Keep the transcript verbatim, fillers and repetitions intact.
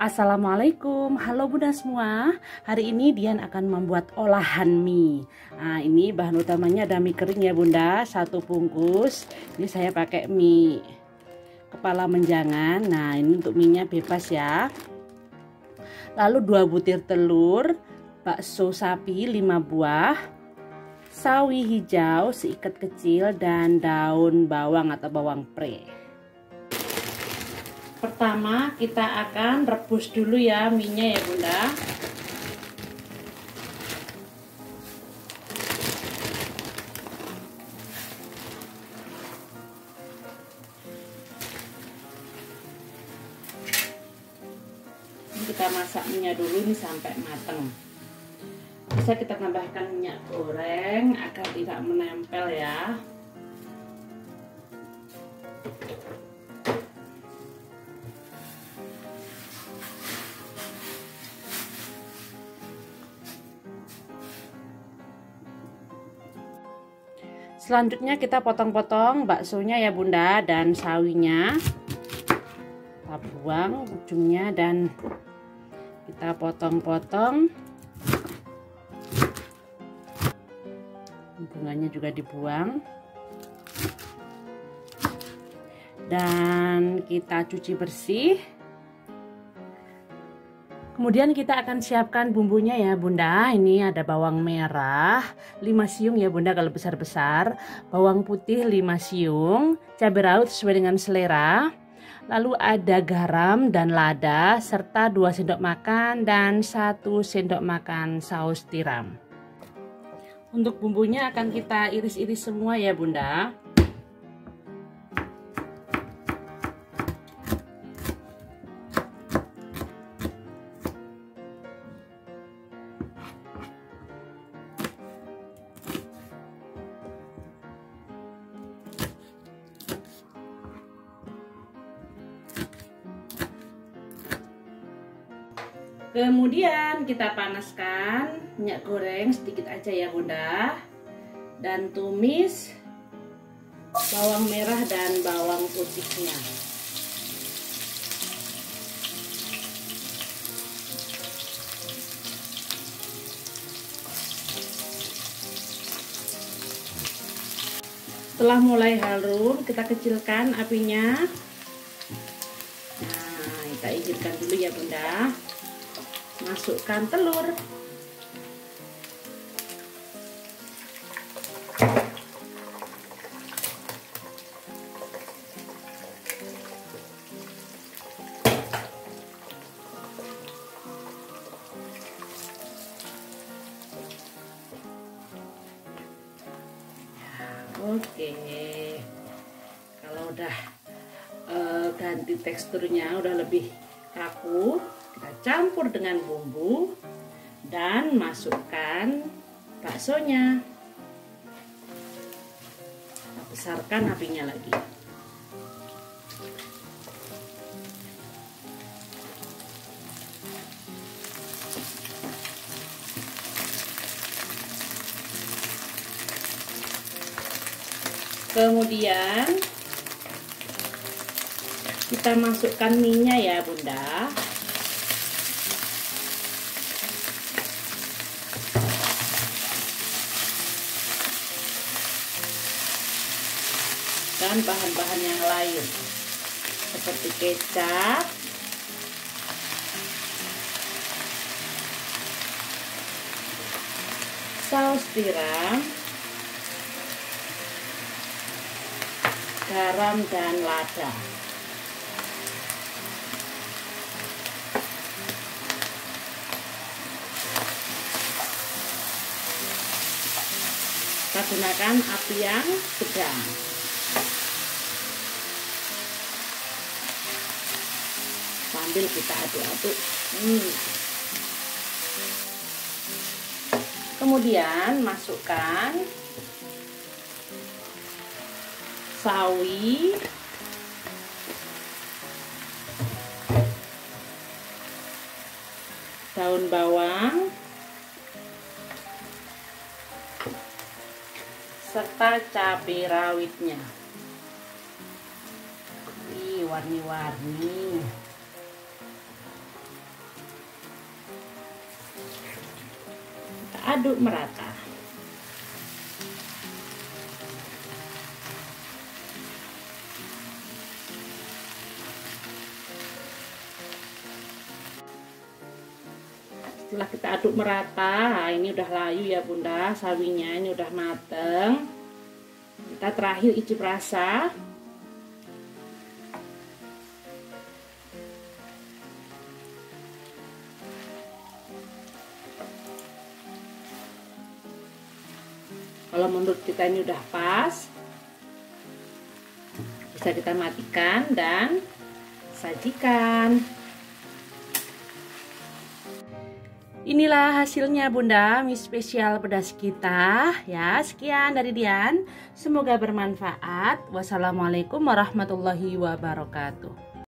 Assalamualaikum, halo bunda semua. Hari ini Dian akan membuat olahan mie. Nah, ini bahan utamanya ada mie kering ya bunda, satu bungkus. Ini saya pakai mie kepala menjangan. Nah, ini untuk mie-nya bebas ya. Lalu dua butir telur, bakso sapi lima buah, sawi hijau seikat kecil, dan daun bawang atau bawang pre. Pertama kita akan rebus dulu ya mie-nya ya bunda. Ini kita masak minyak dulu ini sampai matang. Bisa kita tambahkan minyak goreng agar tidak menempel ya. Selanjutnya kita potong-potong baksonya ya bunda dan sawinya. Kita buang ujungnya dan kita potong-potong. Bunganya juga dibuang. Dan kita cuci bersih. Kemudian kita akan siapkan bumbunya ya bunda. Ini ada bawang merah lima siung ya bunda kalau besar-besar, bawang putih lima siung, cabai rawit sesuai dengan selera. Lalu ada garam dan lada serta dua sendok makan dan satu sendok makan saus tiram. Untuk bumbunya akan kita iris-iris semua ya bunda. Kemudian kita panaskan minyak goreng sedikit aja ya bunda, dan tumis bawang merah dan bawang putihnya. Setelah mulai harum kita kecilkan apinya. Nah, kita izinkan dulu ya bunda. Masukkan telur. Oke, kalau udah e, ganti teksturnya udah lebih kaku, kita campur dengan bumbu dan masukkan baksonya. Kita besarkan apinya lagi. Kemudian kita masukkan mie-nya ya bunda. Dan bahan-bahan yang lain seperti kecap, saus tiram, garam dan lada. Kita gunakan api yang sedang. Sambil kita aduk-aduk. Hmm. Kemudian masukkan sawi, daun bawang, serta cabai rawitnya. Ih, warni-warni. aduk merata. Setelah kita aduk merata, nah ini udah layu ya bunda, sawinya ini udah mateng. Kita terakhir icip rasa. Kalau menurut kita ini udah pas, bisa kita matikan dan sajikan. Inilah hasilnya bunda, mie spesial pedas kita ya. Sekian dari Dian, semoga bermanfaat. Wassalamualaikum warahmatullahi wabarakatuh.